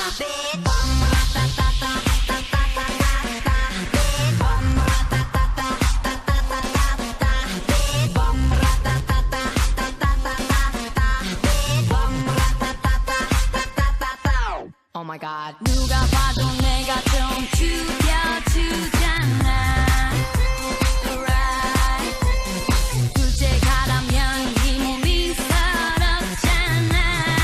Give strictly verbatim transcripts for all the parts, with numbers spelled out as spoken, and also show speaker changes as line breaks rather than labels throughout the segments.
Oh my god. 누가 봐도 내가 좀 죽여주잖아. Right. 둘째 가라면 이 몸이 서럽잖아.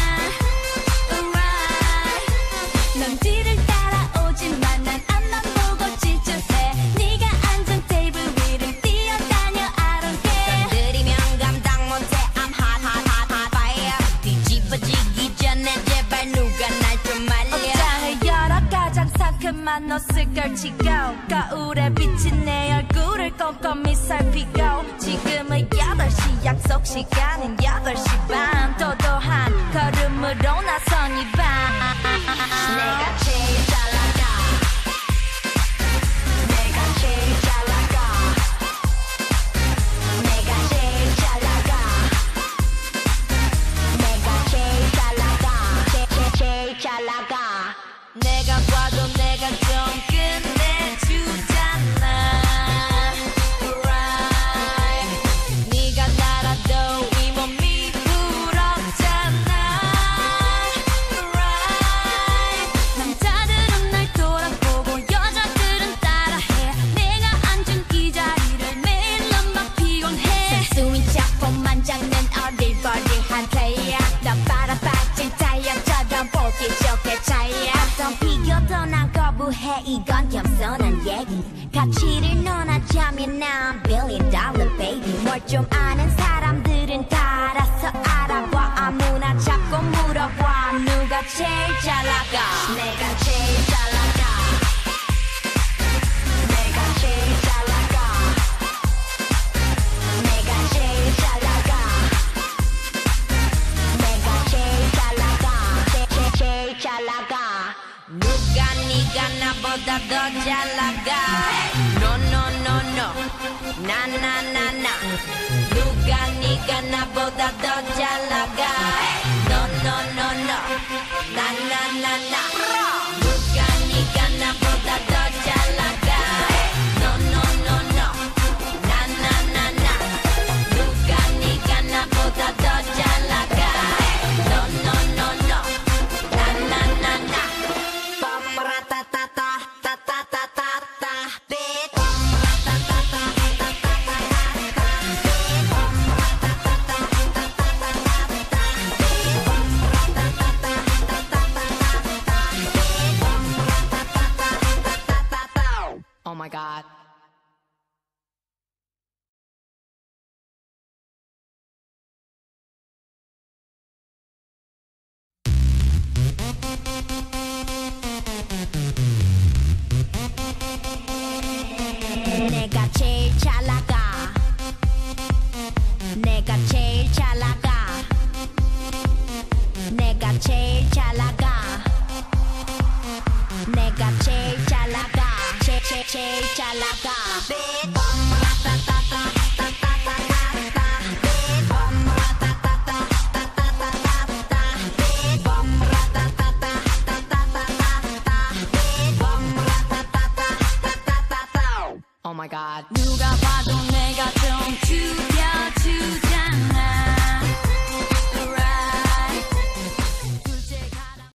Right. 넌 뒤를 따라오지만 난 앞만 보고 질주해. 네가 앉은 테이블 위를 뛰어다녀 I don't care.
들이면 감당 못해 I'm hot hot hot hot fire. 뒤집어지기 전에 제발 누가 날 좀 말려.
옷장을 열어 가장 상큼한 옷을 걸치고 거울에 비친 내 얼굴을 꼼꼼히 살피고 지금은 여덟 시 약속 시간은 여덟 시 반 도도한 걸음으로 나선 이 밤
내가 제일 잘 나가. 내가 제일 잘 나가. 내가 제일 잘 나가. 내가 제일 잘 나가. 제, 제, 제일 잘 나가.
내가 봐도 내가 좀 끝내주잖아. Right. 네가 날아도 이 몸이 부럽잖아. Right. 남자들은 날 돌아보고 여자들은 따라해. 내가 앉은 이 자리를 매일 넌막 피곤해.
순수인 작품만 잡는 어릴버릴한 플레이어. 너 빨아빠진 타이어처럼 보기 좋게 차이야. 어떤 비교도 난 거부해. 이건 겸손한 얘기. 가치를 논하자면 난 billion dollar baby. 뭘 좀 아는 사람들은 다 알아서 알아봐. 아무나 자꾸 물어봐. 누가 제일 잘 나가. 내가 제일 잘 나가. 내가 제일 잘 나가. 내가 제일 잘 나가. 내가 제일 잘 나가. 제, 제, 제일 잘 나가. 누가 네가 나보다 더 잘 나가. No no no no. 나 나 나 나. 누가 네가 나보다 더 잘 나가. No no no no. 나 나 나 나. 누가 네가 나보다 더 잘 나가. No no no no. 나 나 나 나. 누가 네가 나보다 더 잘 나가. No no no no. 나 나 나 나. 빰빠라따따따 따따따따따 bitch.
Oh my god.
내가 제일 잘 나가. 내가 제일 잘 나가. 내가 제일 잘 나가. 내가 제일 잘 나가. 제, 제, 제일 잘 나가.
Oh my god. 누가 봐도 내가 좀 죽여